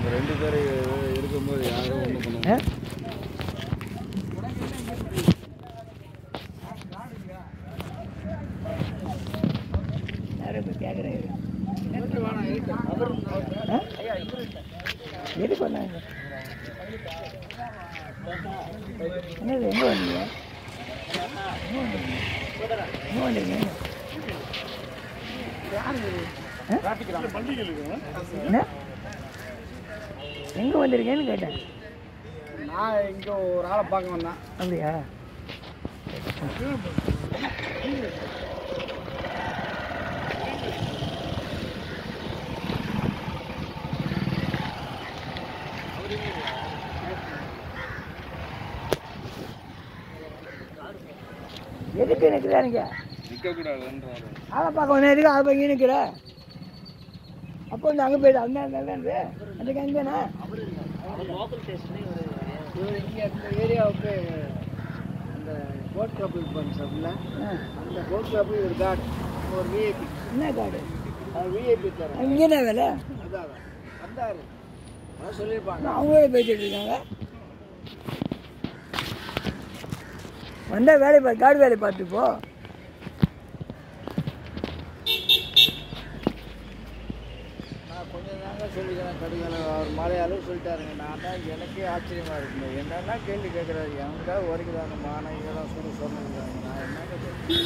ரெண்டு பேர் இருக்கும்போது யாரும் ஒன்றும் பண்ணுவாங்க. எது பண்ணாங்க? என்னது எங்கே வந்தீங்க? எங்கே வந்தீங்க? என்ன எங்கே வந்திருக்கேன்னு கேட்டேன். நான் இங்கே ஒரு ஆளை பார்க்க வந்தேன். அப்படியா? எதுக்கு நிற்கிறா நீங்கள்? நிற்கக்கூடாதுன்றாரு. ஆளை பார்க்க வந்தேன். எதுக்கு ஆளை பார்க்க நிற்கிற? அப்போ வந்து அங்கே போயிடு. அந்த அதுக்கு அங்கேண்ணா இவர் இங்கே இந்த ஏரியாவுக்கு அந்த போட் கிளப் இருப்பாங்க சார்ல, அந்த போட் கிளப் ஒரு கார்டு, ஒரு விஐபி. என்ன கார்டு? அது விஐபி தரேன். இங்கே என்ன வேலை? அதான் வந்தார், அதான் சொல்லியிருப்பாங்க. அவங்களே பேசிட்டு இருக்காங்க. வந்தால் வேலை பார்த்து கார்டு வேலை பார்த்துப்போ. நான் கொஞ்சம் தாங்க சொல்லிக்கிறேன் கடிகாலம். அவர் மலையாளம் சொல்லிட்டாருங்க. நான் தான் எனக்கே ஆச்சரியமாக இருக்குங்க. என்னென்னா கேள்வி கேட்குறாரு. எவனுக்காக உரைக்கிறாங்க மானம் இதெல்லாம் சொன்னாங்க. நான் என்னங்க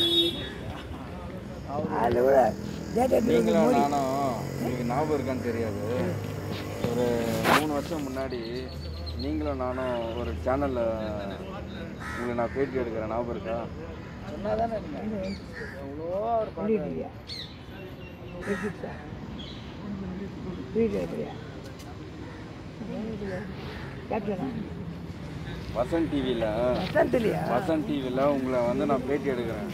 அதில் கூட நீங்களும் நானும் உங்களுக்கு ஞாபகம் இருக்கான்னு தெரியாது, ஒரு 3 வருஷம் முன்னாடி நீங்களும் நானும் ஒரு சேனலில் உங்களை நான் பேட்டி எடுக்கிறேன், ஞாபகம் இருக்கா? சொன்னால் தானே எவ்வளோ அவர் பண்ணிட்டியா? வசந்த் டிவியில் உங்களை வந்து நான் பேட்டி எடுக்கிறேன்.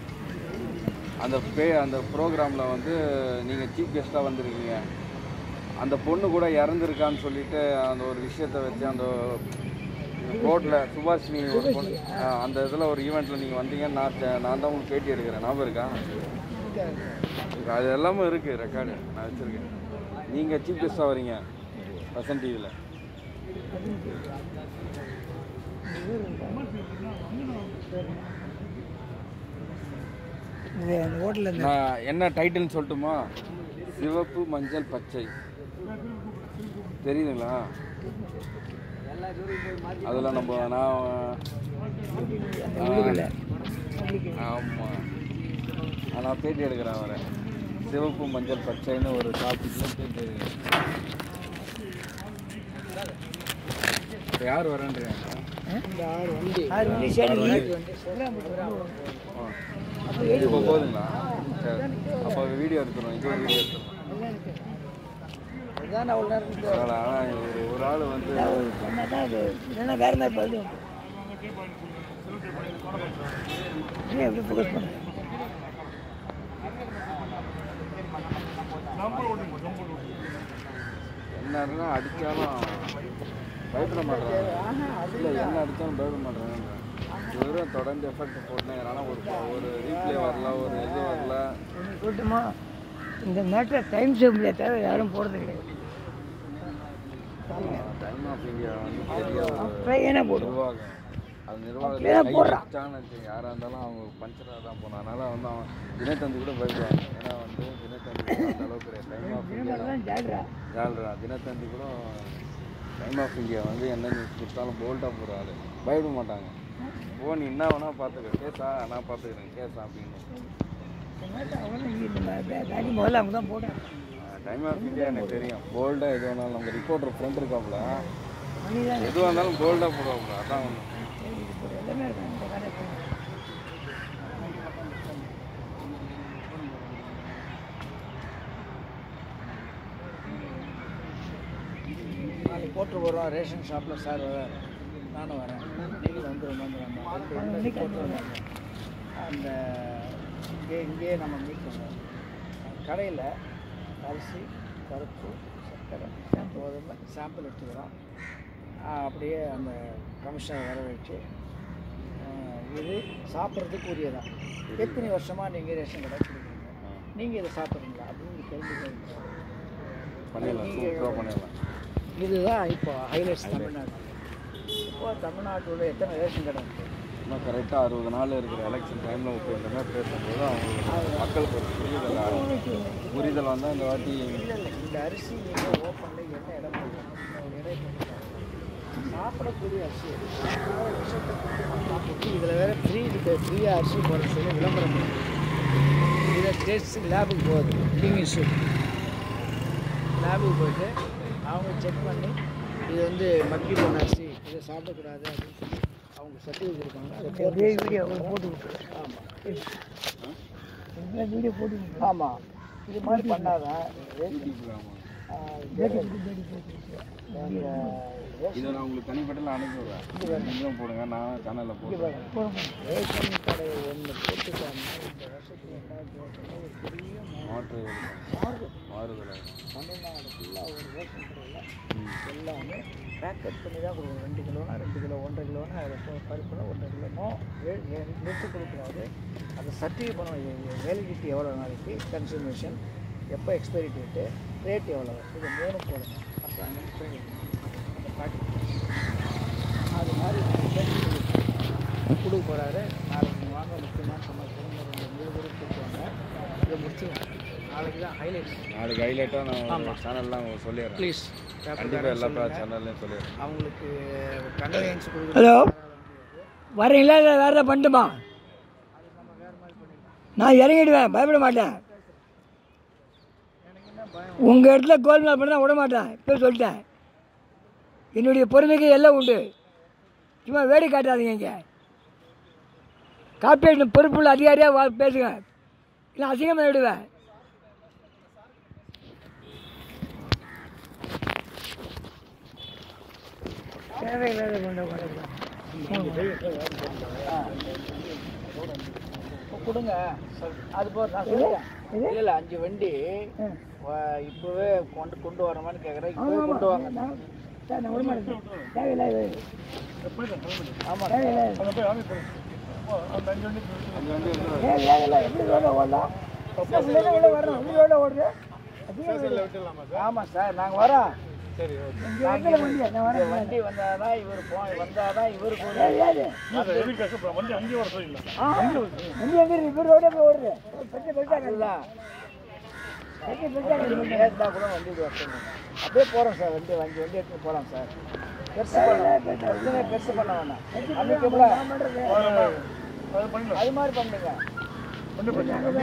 அந்த ப்ரோக்ராமில் வந்து நீங்கள் சீஃப் கெஸ்ட்டாக வந்திருக்கீங்க. அந்த பொண்ணு கூட இறந்துருக்கான்னு சொல்லிட்டு அந்த ஒரு விஷயத்தை வச்சு அந்த ரோட்டில் சுபாஷினி ஒரு பொண்ணு அந்த இதில் ஒரு ஈவெண்ட்டில் நீங்கள் வந்தீங்க. நான் தான் உங்களுக்கு பேட்டி எடுக்கிறேன், ஞாபகம் இருக்கா? அது எல்லாமே இருக்குது, ரெக்கார்டு நான் வச்சுருக்கேன். நீங்கள் சீஃப் கெஸ்ட்டாக வரீங்க வசந்த் டிவியில். நான் என்ன டைட்டில்னு சொல்லட்டுமா? சிவப்பு மஞ்சள் பச்சை, தெரியுதுங்களா? அதில் நான் ஆமாம் நான் பேட்டி எடுக்கிறேன் அவரை. சிவப்பு மஞ்சள் பச்சைன்னு ஒரு டாபிக்கில் பேட்டி எடுக்கிறேன். யார் வரேன்றீங்க? இப்போ போதுங்களா? சரி, அப்போ வீடியோ எடுத்துருவோம். இது ஒரு வீடியோ எடுத்துருவோம். ஆனால் ஒரு ஆள் வந்து வேற மாதிரி பதில் எப்படி ஃபோக்கஸ் பண்ண என்ன அடித்தாலும் பயப்பட மாட்டேறாங்க. இல்லை என்ன அடித்தாலும் பயப்பட மாட்டேறாங்க. வெறும் தொடர்ந்து எஃபெக்ட் போட்டேன். அதனால் ஒரு ரீப்ளே வரல, ஒரு இது வரல. சொல்லட்டுமா? இந்த மேட்டர் டைம் சேம்பிளே தவிர யாரும் போடுறது கிடையாது. டைம் ஆஃப் இந்தியா வந்து பெரிய நிர்வாகம். அது நிர்வாகத்தை யாராக இருந்தாலும் அவங்க பஞ்சராக தான் போனோம். அதனால் வந்து அவன் தினத்தந்தி கூட பயப்படுவாங்க. ஏன்னா வந்து தினத்தந்தி அந்த அளவுக்கு டைம் ஆஃப் இந்தியா ஜால்ரா தினத்தந்தி கூட டைம் ஆஃப் இந்தியா வந்து என்ன நியூஸ் கொடுத்தாலும் போல்டாக போகிற ஆள், பயப்பட மாட்டாங்க. ஓ நீ என்ன வேணா பார்த்துக்க, கேஸா நான் பார்த்துக்கிறேன் கேஸா அப்படின்னு. முதல்ல அவங்க தான் போட்டேன். டைம் ஆஃப் இந்தியா எனக்கு தெரியும். போல்டாக எது வேணாலும் நம்ம ரிப்போர்ட்டர் ஃப்ரெண்ட் இருக்காப்புல, எதுவாக இருந்தாலும் போல்டாக போடுவாப்புல. அதான் ஒன்று எல்லாமே இருக்கும் இந்த கடை. நாளைக்கு போட்டு போகிறோம். ரேஷன் ஷாப்பில் சார் வரார், நானும் வரேன். நீங்களும் வந்துடுவோம். அந்த இங்கேயே நம்ம மீட் பண்ணுவோம். கடையில் அரிசி, பருப்பு, சர்க்கரை, கோதுமை சாம்பிள் எடுத்துக்கிறோம். அப்படியே அந்த கமிஷனை வர வச்சு இது சாப்பிட்றதுக்கு உரியதான். எத்தனை வருஷமாக நீங்கள் ரேஷன் கடை கொடுக்குறீங்க, நீங்கள் இதை சாப்பிட்றீங்களா அப்படின்னு கேள்வி பண்ணிடலாம். சூப்பராக பண்ணிடலாம். இதுதான் இப்போ ஹைலைட்ஸ் தமிழ்நாடு. இப்போ தமிழ்நாட்டோட எத்தனை ரேஷன் கடை இருக்குது? இன்னும் கரெக்டாக 60 நாள் இருக்கிற எலெக்ஷன் டைமில் இப்போ இந்த மாதிரி பேசும்போது அவங்களுக்கு மக்களுக்கு ஒரு புரிதல் வந்தால் இந்த வாட்டி இல்லை இந்த அரிசி நீங்கள் ஓப்பனில் என்ன இடம் சாப்பிடக்கூடிய அரிசி விஷத்தை சாப்பிட்டு இதில் வேறு ஃப்ரீயாக அரிசி போகிற சொல்லி விளம்பரம் பண்ணுது. இதை டெஸ்ட் லேபுக்கு போகுது. டிவி ஷூட் லேபுக்கு போயிட்டு அவங்க செக் பண்ணி இது வந்து மக்கி போன அரிசி இதை சாப்பிடக்கூடாது அப்படின்னு சொல்லி அவங்க சர்டிஃபிகேட் இருக்காங்க. அதை வீடியோ போட்டு விட்டுரு. ஆமாம் வீடியோ போட்டு ஆமாம் இது மாதிரி பண்ணாதான் இதை நான் உங்களுக்கு தனிப்பட்ட அனுப்பி விடுறேன். நீங்களும் போடுங்க, நான் சேனலில் போடுறேன். ரேஷன் கடை ஒன்று போட்டுட்டாங்க இந்த வருஷத்துக்கு மாறுதல் தமிழ்நாடு ஃபுல்லாக ஒரு ரேஷன் கடையில் எல்லாமே பேக்கெட் பண்ணி தான் கொடுக்கணும். 2 கிலோனா 2 கிலோ, 1.5 கிலோனா பருப்புனா 1.5 கிலோமோ எடுத்து கொடுக்கூடாது. அதை சர்டிஃபிகேட் பண்ணணும். வேலிடிட்டி எவ்வளோ நாளைக்கு, கன்சூமேஷன் எப்போ, எக்ஸ்பைரி டேட்டு, ரேட் எவ்வளோ, இது 3 போடணும். அப்போ அந்த பாக்கெட் அது மாதிரி கொடுக்க போகிறாரு. நாளைக்கு வாங்க முக்கியமான சமாச்சாரம் 3 பேரும் கொடுத்துவாங்க. இதை முடிச்சுருவோம். நாளைக்கு தான் ஹைலைட். நாளைக்கு ஹைலைட்டாக நான் சேனல்லாம் சொல்லிடுறேன். ப்ளீஸ் கண்டிப்பாக எல்லா சேனல்லையும் சொல்லிடுறேன். அவங்களுக்கு கன்வீனியன்ஸ் கொடுக்குறது. ஹலோ, வரீங்களா இல்லை வேறு ஏதாவது பண்ணட்டுமா? நான் இறங்கிடுவேன், பயப்பட மாட்டேன். உங்கள் இடத்துல கோல்மால் பண்ணால் விட மாட்டேன். இப்போ சொல்லிட்டேன், என்னுடைய பொறுமைக்கு எல்லாம் உண்டு. சும்மா வேடி காட்டாதீங்க. இங்கே கார்பரேஷன் பொறுப்புள்ள அதிகாரியாக பேசுங்க, இல்லை அசிங்கமாக விடுவேன். கொடுங்க அது போதும். நான் சொல்லுறேன். இல்லை 5 வண்டி இப்போவே கொண்டு வர மாதிரி கேட்குறேன். இப்போவே கொண்டு வாங்க. ஆமாம் ஆமாம் சார், நாங்கள் வரோம். வண்டி வந்தாதான் இவர் வந்தாதான் இவருக்கு கூட வண்டி அப்படியே போகிறோம் சார். வண்டி 5 வண்டி எடுத்து போகலாம் சார். பெருசு பண்ண வேணாம். அது மாதிரி பண்ணுங்க. அது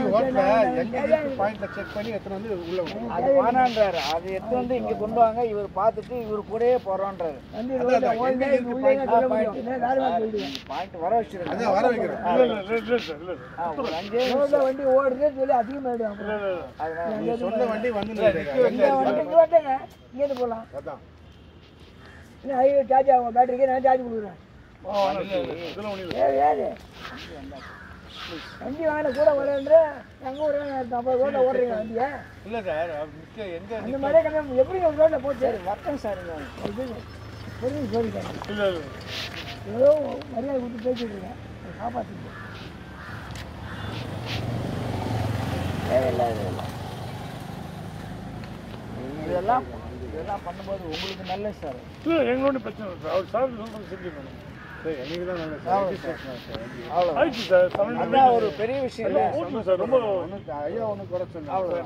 வேணான்றாரு. அது எடுத்து வந்து இங்கே கொண்டு வாங்க, இவர் பார்த்துட்டு இவர் கூடயே போகிறோன்றாரு. பாயிண்ட் வர வச்சிருக்கேன். ஒரு 5 வண்டி ஓடுதுன்னு சொல்லி அதிகமாகிடுவாங்க. சொந்த வண்டி வந்து இங்கேருந்து போகலாம். சார்ஜ் ஆகும் பேட்டரிக்கு. நான் சார்ஜ் கொடுக்குறேன். வண்டி வாங்கின கூட வரேன்ற எங்கே ஒரு 50 ரோட்டில் ஓடுறீங்க வண்டியை? இல்லை சார், அந்த மாதிரியே கிடையாது. எப்படி ஒரு ரோட்டில் போச்சு வரட்டும் சார். சொல்லிட்டேன். ஏதோ மரியாதை கொடுத்து பேசிட்டு இருக்கேன். காப்பாற்றிட்டு இதெல்லாம் பண்ணும்போது உங்களுக்கு நல்ல சார். இல்லை எங்களோட பிரச்சனை சார். அவர் சார் செஞ்சுக்கணும். ஒரு பெரிய விஷயம் இல்லை. ரொம்ப ஐயா ஒன்று குறை சொன்னாங்க.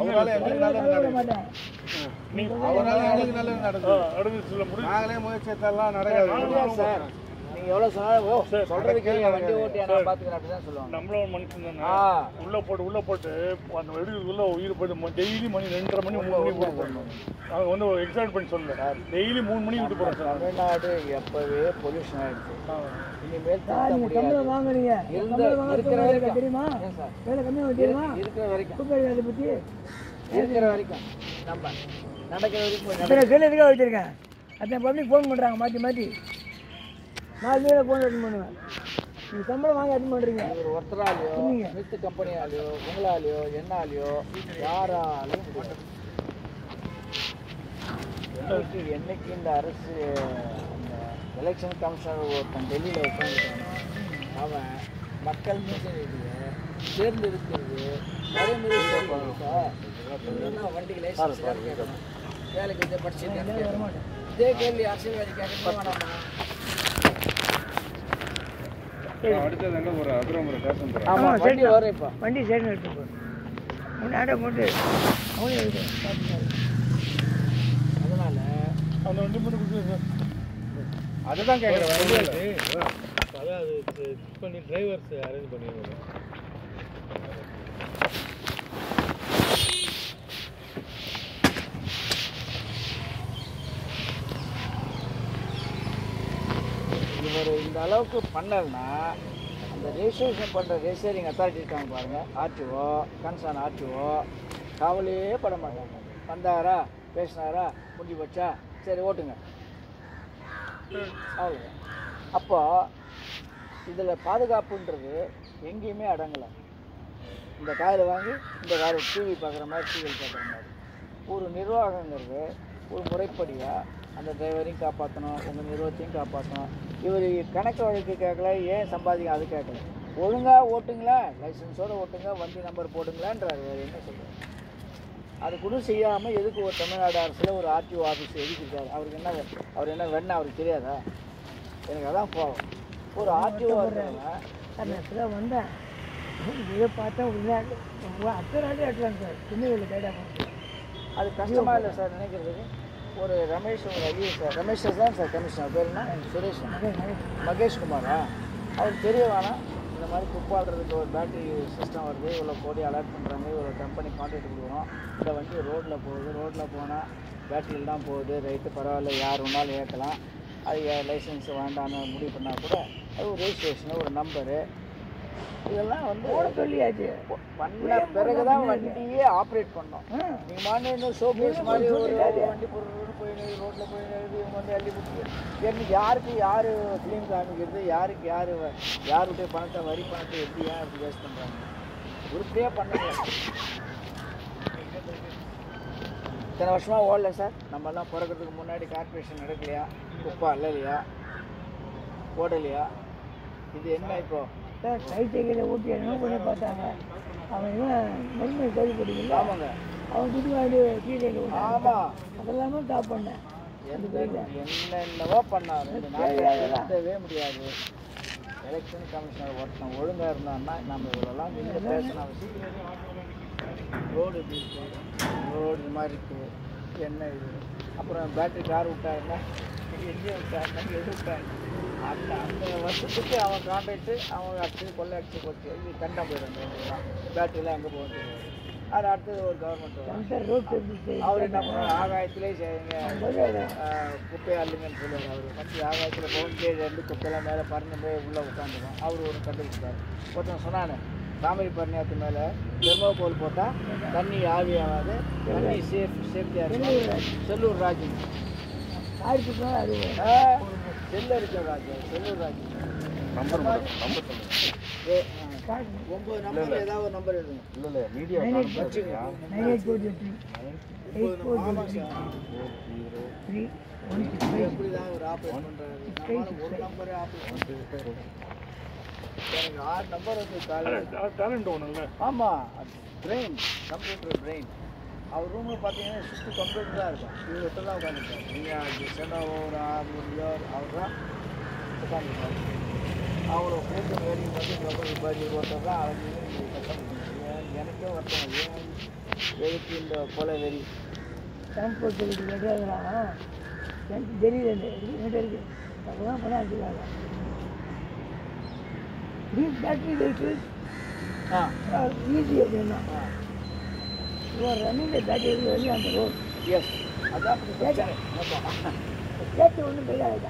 நாங்களே முயற்சி எடுத்தாலாம் நடக்காது சார். நீங்கள் எவ்வளோ சொன்னாலும் சொல்கிறதுக்கு வண்டி ஓட்டி நான் பார்த்துக்கிறேன் அப்படி தான் சொல்லுவாங்க. நம்மளும் மனுஷன் தானே. உள்ளே போட்டு அந்த வெடிக்குள்ள உயிர் போய்ட்டு டெய்லி மணி 2:30 மணி 3 மணி போடணும். அவங்க வந்து எக்ஸாக்ட் பண்ணி சொல்லல. டெய்லி 3 மணி விட்டு போகிறோம் சார். தமிழ்நாடு எப்போவே பொல்யூஷன் ஆகிடுச்சு. இனிமேல் வாங்குறீங்க இருக்கிற வரைக்கும் தெரியுமா? இருக்கிற வரைக்கும் நம்ம நடக்கிற வரைக்கும் சொல்லியதுக்காக வச்சுருக்கேன். அத்தனை பப்ளிக் ஃபோன் பண்ணுறாங்க மாற்றி. நான் ஃபோன் அட்டன் பண்ணுவேன். நீங்கள் சம்பளம் வாங்கி அட்டன் பண்ணுறீங்க. ஒரு ஒருத்தராலையோ மித்து கம்பெனியாலேயோ உங்களாலேயோ என்னாலேயோ யாராலையும் என்னைக்கு இந்த அரசு அந்த எலெக்ஷன் கமிஷனர் ஒருத்தன் டெல்லியில் உட்காந்துட்டானோ அவன் மக்கள் மீட்டிங் தேர்ந்தெடுக்கிறது வரைமுறை வண்டிக்கு லைசன்ஸ் கேட்கணும். வேலைக்கு இதை படிச்சுட்டு வரமாட்டேன். இதே கேள்வி அரசியல்வாதி கேட்க வேணாமா? அடுத்தது எங்கே போகிற அப்புறம் ஸ்டேஷன் போகிறேன். ஆமாம் வண்டி வரும் இப்போ. வண்டி சைடு எடுத்து போ. முன்னாடி போட்டு அவனே எடுத்து அதனால அந்த வண்டி மட்டும் கொடுத்து அதுதான் கேட்குறேன். அதான் அது செக் பண்ணி டிரைவர்ஸ் அரேஞ்ச் பண்ணிடுவோம். இவர் இந்த அளவுக்கு பண்ணலைன்னா அந்த ரெஜிஸ்ட்ரேஷன் பண்ணுற ரெஜிஸ்டரிங் அத்தாரிட்டி இருக்காங்க பாருங்கள், ஆர்டிஓ, கன்சர்ன் ஆர்டிஓ, கவலையே பட மாட்டாங்க. வந்தாரா, பேசினாரா, முடிஞ்சு போச்சா, சரி ஓட்டுங்க, அவ்வளோ. அப்போ இதில் பாதுகாப்புன்றது எங்கேயுமே அடங்கலை. இந்த காரில் வாங்கி இந்த காரில் டிவி பார்க்குற மாதிரி, சீரியல் பார்க்குற மாதிரி. ஒரு நிர்வாகங்கிறது ஒரு முறைப்படியாக அந்த டிரைவரையும் காப்பாற்றணும், உங்கள் நிர்வாகத்தையும் காப்பாற்றணும். இவர் கணக்கு வழக்கு கேட்கல, ஏன் சம்பாதிக்க அது கேட்கல. ஒழுங்காக ஓட்டுங்களா, லைசன்ஸோடு ஓட்டுங்க, வண்டி நம்பர் போடுங்களான்றார். வேறு என்ன சொல்கிறார்? அது கூட செய்யாமல் எதுக்கு ஒரு தமிழ்நாடு அரசில் ஒரு ஆர்டிஓ ஆஃபீஸ் எதுக்கு இருக்காரு? அவருக்கு என்ன, அவர் என்ன வேணும்னா அவருக்கு தெரியாதா? எனக்கு அதான் போகும். ஒரு ஆர்டிஓ இருக்கிறவங்க வந்தேன் இதை பார்த்தா உள்ள அடுத்த நாளே எடுத்துவாங்க சார். சின்னவில் கேட்டாங்க. அது கஷ்டமாக இல்லை சார் நினைக்கிறதுக்கு. ஒரு ரமேஷ், ஒரு ஐஏஎஸ் சார், ரமேஷ் தான் சார் கமிஷனர், பேர் என்ன? சுரேஷ் மகேஷ்குமாரா? அவருக்கு தெரிய வேணாம் இந்த மாதிரி குப்பாடுறதுக்கு ஒரு பேட்டரி சிஸ்டம் வருது, இவ்வளோ கோடி அலாட் பண்ணுறாங்க, இவ்வளோ கம்பெனி கான்ட்ராக்ட் கொடுக்குறோம், இந்த வண்டி ரோட்டில் போகுது, ரோட்டில் போனால் பேட்டரியில் தான் போகுது, ரைட்டு பரவாயில்ல, யார் வேணாலும் ஏற்கலாம், அது லைசன்ஸ் வேண்டான்னு முடிவு பண்ணால் கூட அது ஒரு ரெஜிஸ்ட்ரேஷனு, ஒரு நம்பரு, இதெல்லாம் வந்து சொல்லியாச்சு. பண்ண பிறகு தான் வண்டியே ஆப்ரேட் பண்ணோம். நீங்கள் மாநில ஷோகேஸ் மாதிரி ஒரு வண்டி பொருள் போயிடுது, ரோட்டில் போயிடுது, இவங்க வந்து அள்ளி கொடுத்து என்ன, யாருக்கு யார் ஃபிலிம் காமிக்கிறது, யாருக்கு யாருடைய பணத்தை, வரி பணத்தை எப்படி ஏன் இப்படி வேஸ்ட் பண்ணுறாங்க? உருப்படியாக பண்ணுங்க. இத்தனை வருஷமாக ஓடல சார். நம்மெல்லாம் பிறக்கிறதுக்கு முன்னாடி கார்பரேஷன் நடக்கலையா? குப்பா இல்லையா? ஓடலையா? இது என்ன இப்போ? சைக்கிளில் ஊட்டி என்ன பண்ணி பார்த்தாங்க. அவன் என்ன நெல்மை கேள்விப்பட்டீங்களா? ஆமாங்க, அவன் துட்டு வாங்கி கீழே. ஆமாம், அதெல்லாமே டாப் பண்ணேன். என்னென்னவோ பண்ணாரு. நடத்தவே முடியாது. எலெக்ஷன் கமிஷனர் ஒருத்தன் ஒழுங்காக இருந்தான்னா நம்ம இவ்வளோலாம் நின்று பேசின அவசியம். ரோடு எப்படி இருக்குது, ரோடு இது மாதிரி இருக்குது, என்ன இது, அப்புறம் பேட்டரி கார் விட்டாருன்னா எங்கே விட்டாருன்னா எது விட்டாங்க, அந்த அந்த வருஷத்துக்கு அவன் கான்ட்ராக்டு அவன் அடிச்சு கொள்ளை அடிச்சு போச்சு, இது கண்டா போயிடும். பேட்டரிலாம் எங்கே போக தெரியாது. அது அடுத்தது ஒரு கவர்மெண்ட் அவர் என்ன பண்ணுவார், ஆகாயத்திலே குப்பையை அள்ளுங்கன்னு சொல்லுவார். அவர் வந்து ஆகாயத்தில் பவுன் கேஜ் குப்பையெல்லாம் மேலே பறந்து போய் உள்ளே உட்காந்துருவோம். அவர் ஒரு கண்டுபிடிச்சார். ஒருத்தன் சொன்னானே, தாமரை பரணியாத்து மேலே தெர்மோகோல் போட்டால் தண்ணி ஆவியாகாது, தண்ணி சேஃப்டியாக இருக்கும். Sellur Raju Sellur Raju, Sellur Raju number number 9 number ஏதாவது ஒரு நம்பர் எழுதுங்க. இல்லை மீடியா வச்சுக்கோங்க. எப்படி தான் ஒரு ஆப்ரேட் பண்ணுறாரு? நம்மளால ஒரு நம்பரே ஆப்ரேட் பண்ணுறது. எனக்கு 6 நம்பர் வந்து டேலண்ட் ஒன்று இல்லை. ஆமாம், பிரெயின், கம்ப்யூட்டர் பிரெயின். அவர் ரூமில் பார்த்தீங்கன்னா சுற்றி கம்ப்யூட்டர் தான் இருக்கும். இவர்கிட்ட தான் உட்காந்துருக்காரு. நீங்கள் செனோவோ ஒரு அவர் தான் உட்காந்துருக்காரு. அவ்வளோ பேருக்கு வேலைக்கு வந்து கம்பெனி படி ஒருத்தர் தான் அவங்க கஷ்டம். எனக்கே ஒருத்தவங்க ஏன் எதுக்கு இந்த கொலை வெறி டிரான்ஸ்போர்ட் கேட்டாங்கன்னா எனக்கு தெரியல இருக்கு. அப்போதான் பண்ண வச்சுக்காங்க. பேட்டரி வெஹிக்கிள்ஸ் ஈஸி அப்படின்னா ரன்னிங் பேட்டரி வெளியே அந்த ரோட். எஸ், அதான் கேட்டு ஒன்றும் பெரியாதான்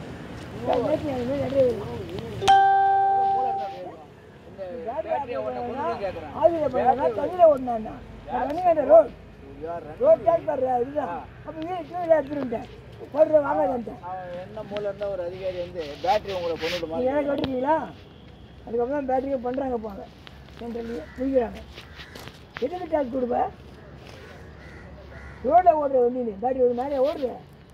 தண்ணியில் ஓடினா ரன்னிங் ரோட் ரோட் கேட் பண்ணுற இதுதான். அப்போ வீடு எடுத்துருந்தேன் போடுற வாங்காதேன்ட்டேன். அவன் என்ன மூலம் இருந்தால் ஒரு அதிகாரி வந்து பேட்டரி உங்களை கொண்டுடுமா எனக்கு ஓட்டிருக்கீங்களா? அதுக்கப்புறம் பேட்டரியை பண்ணுறாங்க போங்க சென்ட்ரல்லையே முடிக்கிறாங்க. எதுக்கு டேக்ஸ் கொடுப்பேன்? ரோட்டில் ஓடுற வண்டி நீ பேட்டரி ஒரு மேலே ஓடுற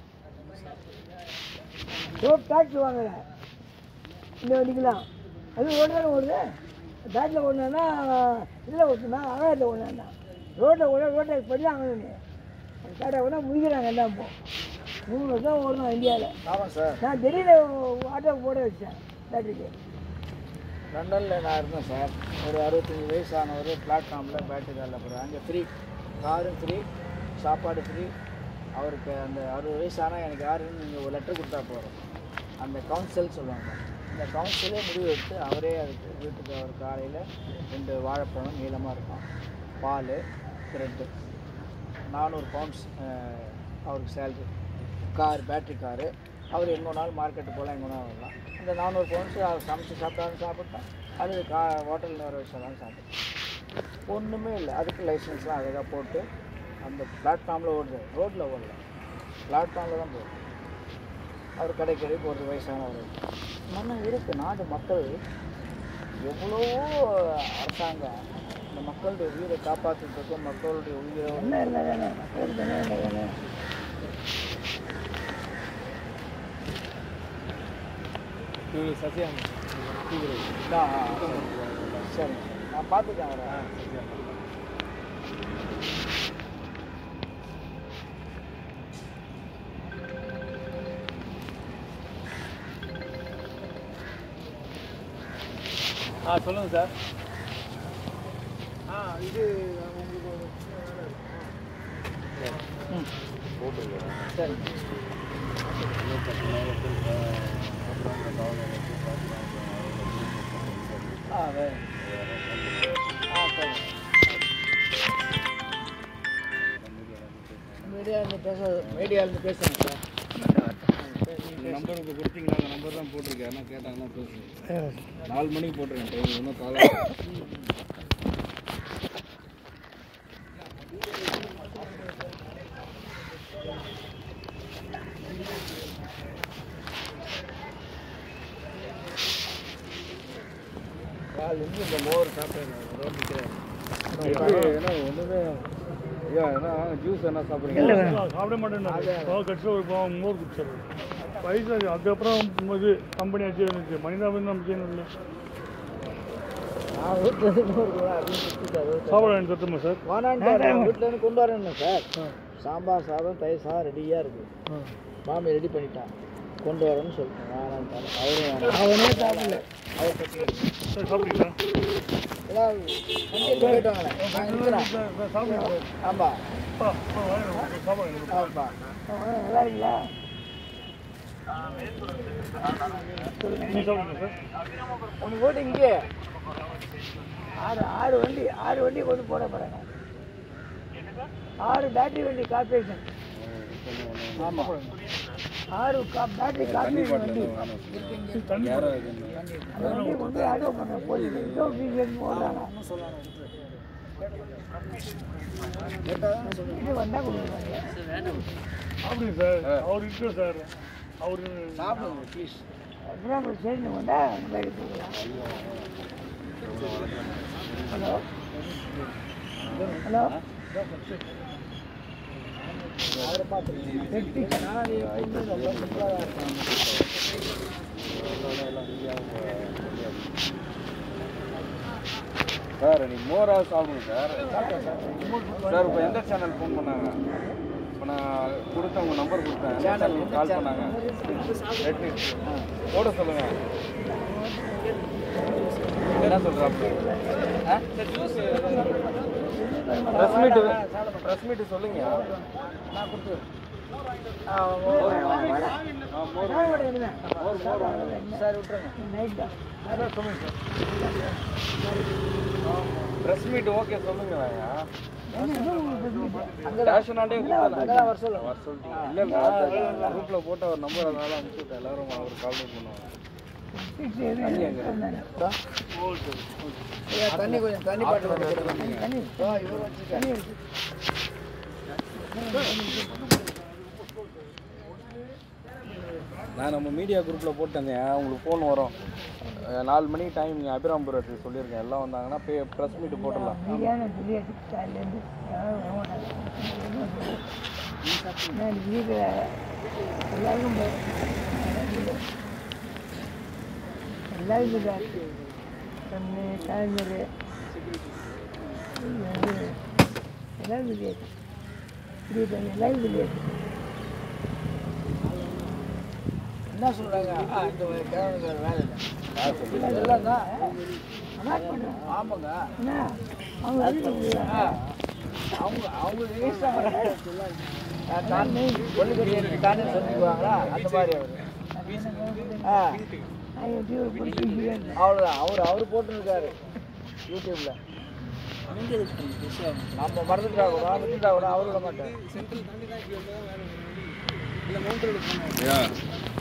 ரோட் டேக்ஸ் வாங்கல இந்த வண்டிக்கலாம். அது ரோடு தானே ஓடுது. பேட்டில் ஓடினா இதில் ஓட்டுனா ஆகாயத்தில் ஓடினா ரோட்டில் ஓட ரோட் டேக்ஸ் பண்ணி தான் வாங்கணும். நீ டாட்டா கூட முடிக்கிறாங்க எல்லாம் இப்போ 3 வருஷம் ஓடணும் இந்தியாவில். ஆமாம் சார். நான் டெல்லியில் ஆட்டோ போட வச்சேன் பேட்டரிக்கு. லண்டனில் நான் இருந்தேன் சார். ஒரு 65 வயசானவர் பிளாட்ஃபார்மில் பேட்டரி காரில் போகிறார். அங்கே ஃப்ரீ, காரும் ஃப்ரீ, சாப்பாடு ஃப்ரீ. அவருக்கு அந்த 60 வயசானால் எனக்கு யாருன்னு நீங்கள் ஒரு லெட்டர் கொடுத்தா போகிறோம். அந்த கவுன்சில் சொல்லுவாங்க. இந்த கவுன்சிலே முடிவு எடுத்து அவரே அதுக்கு வீட்டுக்கு அவர் காலையில் 2 வாழைப்பழம் நீளமாக இருக்கும், பால், ப்ரெட்டு, 400 பவுண்ட்ஸ் அவருக்கு சேல்ரி. Car, battery car. அவர் எங்கேனாலும் மார்க்கெட்டு போகலாம், எங்கேனா வரலாம். அந்த 400 பவுண்ட்ஸ் அவர் சமைச்சு சாப்பிட்டாலும் சாப்பிட்டோம், அல்லது ஹோட்டலில் வர வச்சாலும் சாப்பிட்டோம். ஒன்றுமே இல்லை. அதுக்கு லைசன்ஸ்லாம் அழகாக போட்டு அந்த பிளாட்ஃபார்மில் ஓடுது, ரோட்டில் ஓடல, பிளாட்ஃபார்மில் தான் போகுது. அவர் கடைக்கு போகிறது வயசானவர். மனம் இருக்குது. நாடு மக்கள் எவ்வளவோ அரசாங்கம் இந்த மக்களுடைய உயிரை காப்பாற்றுறதுக்கும் மக்களுடைய உயிரை என்ன இருந்தால் மக்களுக்கு என்ன இல்லை. சசியாங்க சரி, நான் பார்த்துட்டேன் அவரை. சொல்லுங்கள் சார். இது உங்களுக்கு ஒரு சரி. மீடியாவிலேருந்து பேசுகிறேன் சார். நம்பர் இப்போ கொடுத்தீங்களா? அந்த நம்பர் தான் போட்டிருக்கேன். என்ன கேட்டாங்கன்னா பேசுங்க. 4 மணிக்கு போட்டிருக்கேன் டைம். இன்னும் காலை காலையிலேருந்து இந்த மோர் சாப்பிட்றேன். ஏன்னா ஒன்றுமே ஐயா ஏன்னா ஜூஸ் என்ன சாப்பிட்றீங்க? சாப்பிட மாட்டேன். கட்சியில் ஒரு மோர் குடிச்சாரு வயசு. அதுக்கப்புறம் இது கம்பெனி ஆச்சு இருந்துச்சு. மனிதாபம் நம்ம செய்யணும் இல்லை. நான் வீட்டிலேருந்து மோர் அப்படின்னு சாப்பிட சத்துமா சார்? வீட்டிலேருந்து கொண்டு வரேன் சார். சாம்பார் சாதம், தயிர் சாதம் ரெடியாக இருக்குது. மாமி ரெடி பண்ணிட்டான், கொண்டு வரேன்னு சொல்லிட்டேன். வேணான்ட்டாரு. அவனே சாப்பிடல. அவர் சார் சாப்பிட்டீங்களா? எல்லாம் போயிட்டு வாங்களேன். ஆமாம் ஆமாப்பா. நல்லா இருக்குல்ல? நீங்கள் சாப்பிடுங்க சார். உனக்கு போட்டு இங்கே 6 வண்டி கொண்டு போட போகிறாங்க. 6 பேட்டரி வண்டி கார்பரேஷன். ஆமாம் 6 பேட்டரி கார்பரேஷன் வண்டி. தண்ணி அந்த வண்டி கொண்டு ஆட்டோ பண்ண போலீஸ் போடுறாங்க. இது வந்தால் கொடுக்குறாங்க. சாப்பிடுங்க சார். அவர் இருக்கு சார். அவரு சாப்பிடுங்க ப்ளீஸ். எக்ஸாம்பிள் சேர்ந்து கொண்டா அந்த மாதிரி கொடுக்கலாம். ஹலோ ஹலோ அவரை பார்த்துருக்கேன். நான் ரொம்ப சிம்பிளாக தான் இருக்கேன். சார் நீ மோராக சாப்பிடுங்க சார். சார் இப்போ எந்த சேனல் ஃபோன் பண்ணாங்க? இப்போ நான் கொடுத்த உங்கள் நம்பர் கொடுத்தேன். சேனல் கால் பண்ணாங்க. ரெட்மி போட சொல்லுங்கள். என்ன சொல்கிறாப்பு? ப்ரெஸ் மீட்டு சொல்லுங்க. நான் கொடுத்துருவேன். சார் விட்டுருங்க. நைட் தான் அதான் சொல்லுங்க சார். ப்ரெஸ் மீட் ஓகே சொல்லுங்க. அங்கே ரேஷனாண்டே அங்கெல்லாம் வர சொல்லுங்க. வர சொல்லிட்டீங்க. இல்லை இல்லை குரூப்பில் போட்டு அவர் நம்பர் அதனால அனுப்பிச்சுட்டேன். எல்லோரும் அவர் கால் பண்ணுவாங்க. தண்ணி கொஞ்சம் தண்ணி பாட்டு தண்ணி இவர் வச்சுக்கேன். நான் நம்ம மீடியா குரூப்பில் போட்டேங்க. உங்களுக்கு ஃபோன் வரும். 4 மணிக்கு டைம் நீங்கள் அபிராம்புரத்துக்கு சொல்லியிருக்கேன். எல்லாம் வந்தாங்கன்னா ப்ரெஸ் மீட்டு போட்டுடலாம். பிரியாணி பிரியாணி காலையிலேருந்து நான் வீட்டில் எல்லாருக்கும் எல்லாருக்கும் கண்ணு கலைஞர் எல்லாரும் பிரியாணி இப்படி லைவ் இல்லையே என்ன சொல்கிறாங்க இந்த கிழமைக்கு வேலை இல்லை எல்லாம் தான் அதான் பண்ணுறேன் ஆமாங்க என்ன அவங்க வெளியில் அவங்க ரிலீஸ்தான் ஒன்றுக்கு தானே சொல்லிக்குவாங்களா அந்த மாதிரி அவர் அவ்வளோதான் அவர் போட்டுருக்காரு யூடியூப்ல நம்ம மறந்துட்டா கூட விட்டுட்டா கூட அவர் விட மாட்டார் Yeah.